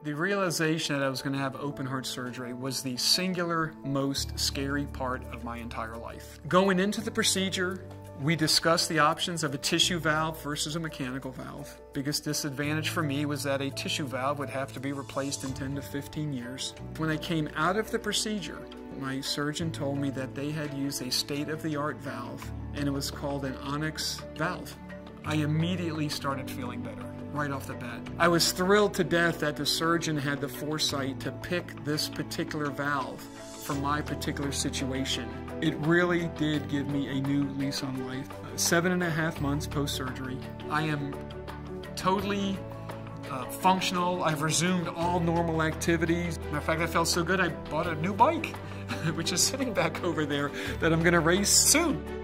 The realization that I was going to have open heart surgery was the singular most scary part of my entire life. Going into the procedure, we discussed the options of a tissue valve versus a mechanical valve. Biggest disadvantage for me was that a tissue valve would have to be replaced in 10 to 15 years. When I came out of the procedure, my surgeon told me that they had used a state-of-the-art valve, and it was called an Onyx valve. I immediately started feeling better, right off the bat. I was thrilled to death that the surgeon had the foresight to pick this particular valve for my particular situation. It really did give me a new lease on life. 7.5 months post-surgery. I am totally functional. I've resumed all normal activities. Matter of fact, I felt so good I bought a new bike, which is sitting back over there, that I'm gonna race soon.